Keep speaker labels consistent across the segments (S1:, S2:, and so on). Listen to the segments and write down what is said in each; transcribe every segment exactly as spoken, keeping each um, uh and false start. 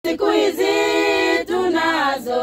S1: Siku hizi tunazo,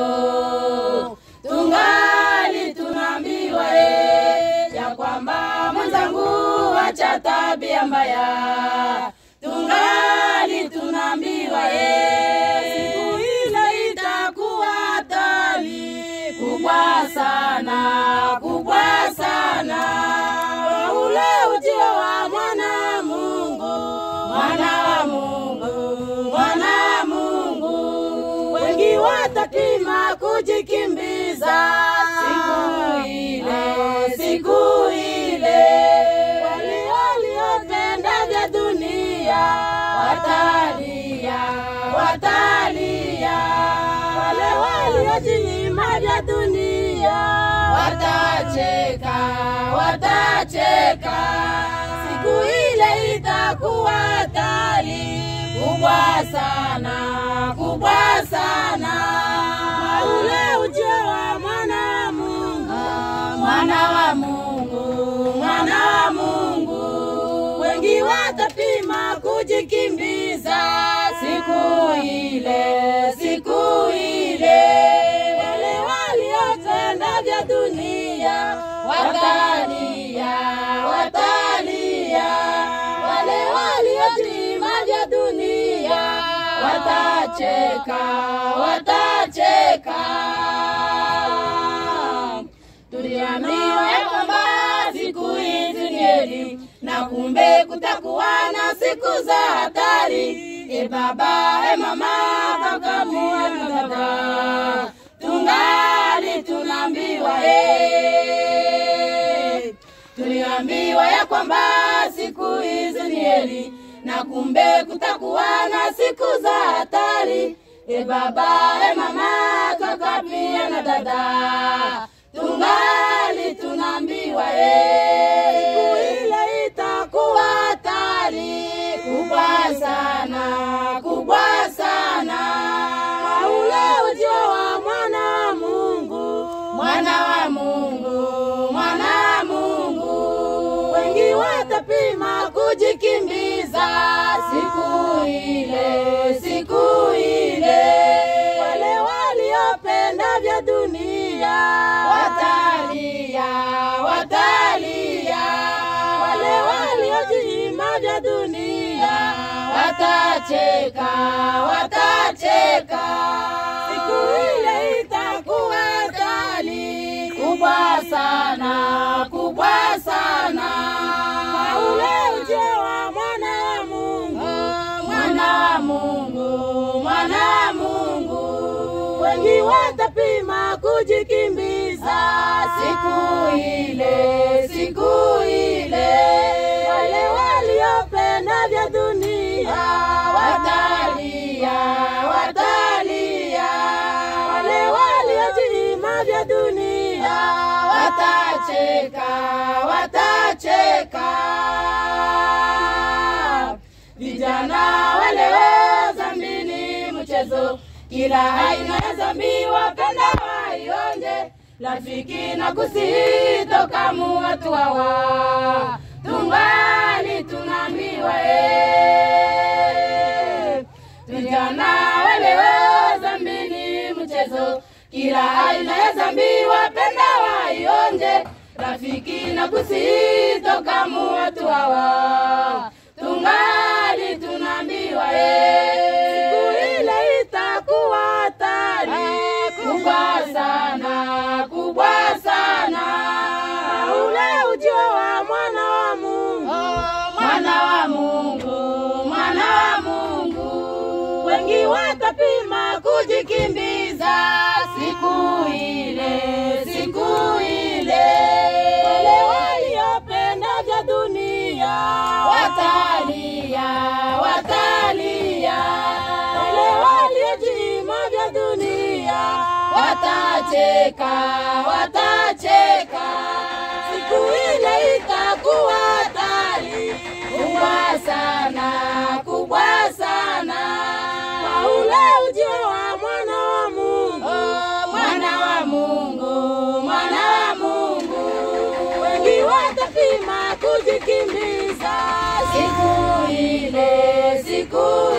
S1: tungali tunaambiwa eh, ya kwamba mwenzangu acha tabia mbaya. Tungali tunaambiwa eh, siku ile itakuwa hatari kubwa sana, kubwa sana. Ule ujio wa mwana Mungu, mwana wa Mungu, mwana Mungu. Wengi watapima kujikimbiza siku ile, siku ile. Wale waliopenda vya dunia watalia, watalia. Wale waliojinyima vya dunia watacheka, watacheka. Siku ile itakuwa hatari kubwa sana, kubwa sana. Ule ujio wa mwana Mungu, mwana wa Mungu, mwana wa Mungu. Wengi watapima kujikimbiza siku ile, siku ile. Wale waliotenda vya dunia watalia, watalia. Wale waliojinyima vya dunia watacheka, watacheka. Tuliambiwa ya kwamba siku hizi ni heri, na kumbe kutakuwa na siku za hatari. E baba, e mama, kaka, mwana, dada, tungali tunaambiwa eh. Tuliambiwa ya kwamba siku hizi ni heri, na kumbe kutakuwa na siku za hatari. E baba, e mama, kaka, pia na dada, tungali tunaambiwa eh, siku ile itakuwa hatari kubwa sana, kubwa sana. Ule ujio wa mwana Mungu, mwana wa Mungu, mwana wa Mungu. Wengi watapima kujikimbiza siku ile, siku ile. Wale waliopenda vya dunia watalia, watalia. Wale waliojinyima vya dunia watacheka, watacheka. Siku ile itakuwa hatari kubwa sana, kubwa sana. Ule ujio wa mwana wa Mungu, mwana wa Mungu, mwana wa Mungu. Wengi watapima kujikimbiza siku ile, siku ile. Wale waliopenda vya dunia watalia, watalia. Wale waliojinyima vya dunia watacheka, watacheka. Vijana wale dhambi ni mchezo, kila aina ya dhambi wapenda waionje. Rafiki na kusihi toka watu hawa, tungali tunaambiwa eh. Vijana wale dhambi ni mchezo, kila aina ya dhambi wapenda waionje. Rafiki na kusihi toka watu hawa, tungali tunaambiwa eh, siku ile itakuwa hatari kubwa sana, kubwa sana. Ule ujio wa mwana wa Mungu, mwana wa Mungu, mwana wa Mungu. Wengi watapima kujikimbiza siku ile, siku ile. Wale waliopenda vya dunia watalia, watalia. Wale waliojinyima vya dunia watacheka, watacheka. Siku ile itakuwa hatari kubwa sana, kubwa sana. Ule ujio wa mwana wa Mungu, mwana wa Mungu, mwana wa Mungu. Wengi watapima kujikimbiza siku ile, siku